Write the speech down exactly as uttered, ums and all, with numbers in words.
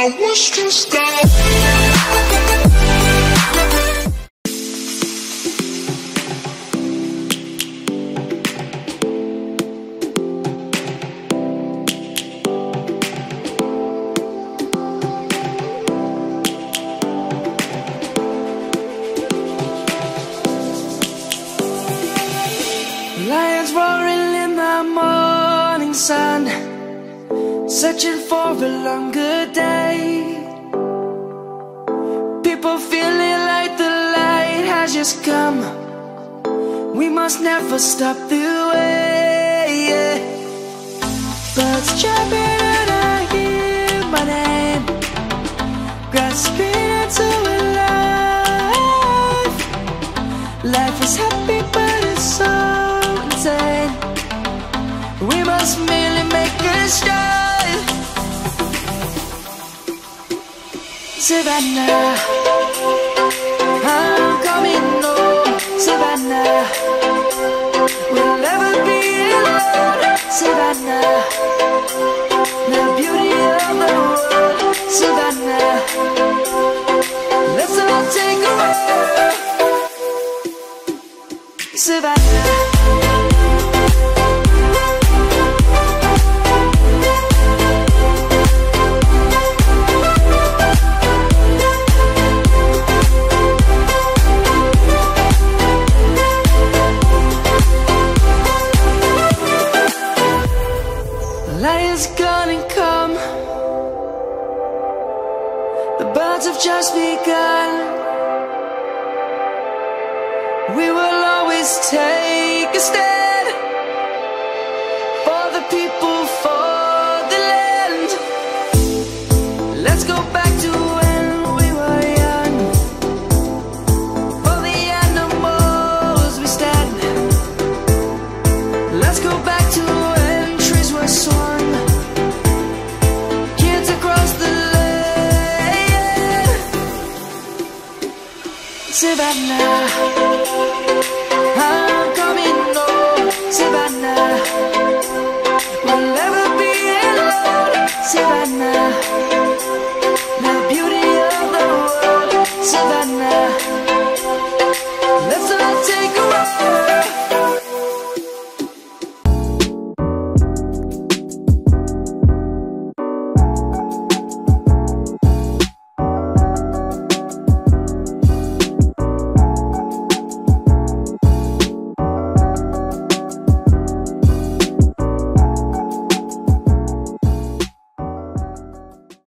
I was just out. Lions roaring in the morning sun, searching for a longer day. People feeling like the light has just come. We must never stop the way. Birds chirping and I hear my name, grasping into a life. Life is happy but it's so insane. We must merely make a start. Savannah, I'm coming home. Savannah, we'll never be alone. Savannah, the beauty of the world. Savannah, let's all take a walk. Savannah. Lion's gonna come. The birds have just begun. We will always take a stand for the people, for the land. Let's go back to when we were young. For the animals we stand. Let's go back to when trees were swung, kids across the land. Savannah.